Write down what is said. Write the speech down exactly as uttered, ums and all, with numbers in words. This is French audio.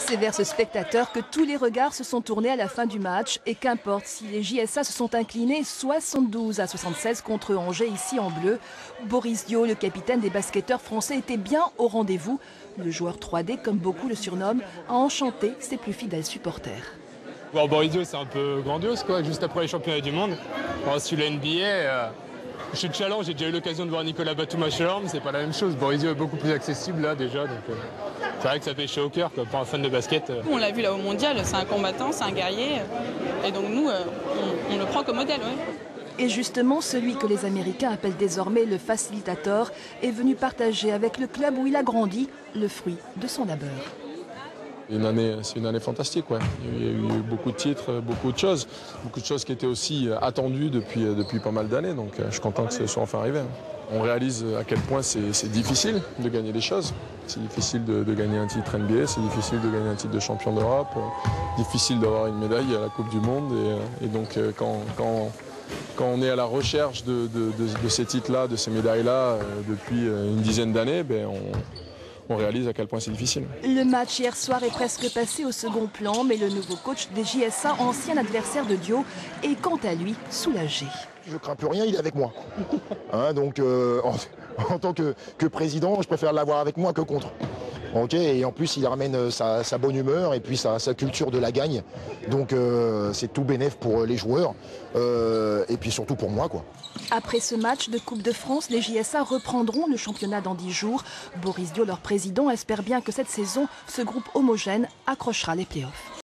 C'est vers ce spectateur que tous les regards se sont tournés à la fin du match. Et qu'importe si les J S A se sont inclinés soixante-douze à soixante-seize contre Angers ici en bleu. Boris Dio, le capitaine des basketteurs français, était bien au rendez-vous. Le joueur trois D, comme beaucoup le surnomment, a enchanté ses plus fidèles supporters. Bon, Boris Dio, c'est un peu grandiose, quoi. Juste après les championnats du monde. Bon, sur la N B A, euh, chez Challenge, j'ai déjà eu l'occasion de voir Nicolas Batum à Chalorme, c'est pas la même chose. Boris Dio est beaucoup plus accessible là déjà. Donc, euh, c'est vrai que ça fait chaud au cœur, quoi, pour un fan de basket. Euh. On l'a vu là au mondial, c'est un combattant, c'est un guerrier. Et donc nous, euh, on, on le prend comme modèle. Ouais. Et justement, celui que les Américains appellent désormais le facilitator est venu partager avec le club où il a grandi le fruit de son labeur. Une année, c'est une année fantastique, ouais. Il y a eu beaucoup de titres, beaucoup de choses. Beaucoup de choses qui étaient aussi attendues depuis, depuis pas mal d'années, donc je suis content que ce soit enfin arrivé. On réalise à quel point c'est difficile de gagner des choses. C'est difficile de, de gagner un titre N B A, c'est difficile de gagner un titre de champion d'Europe, difficile d'avoir une médaille à la Coupe du Monde. Et, et donc quand, quand, quand on est à la recherche de, de, de, de ces titres-là, de ces médailles-là, depuis une dizaine d'années, ben on... on réalise à quel point c'est difficile. Le match hier soir est presque passé au second plan, mais le nouveau coach des J S A, ancien adversaire de Dio, est quant à lui soulagé. Je crains plus rien, il est avec moi. Hein, donc euh, en, en tant que, que président, je préfère l'avoir avec moi que contre. Okay, et en plus, il ramène sa, sa bonne humeur et puis sa, sa culture de la gagne. Donc euh, c'est tout bénef pour les joueurs euh, et puis surtout pour moi, quoi. Après ce match de Coupe de France, les J S A reprendront le championnat dans dix jours. Boris Dio, leur président, espère bien que cette saison, ce groupe homogène accrochera les playoffs.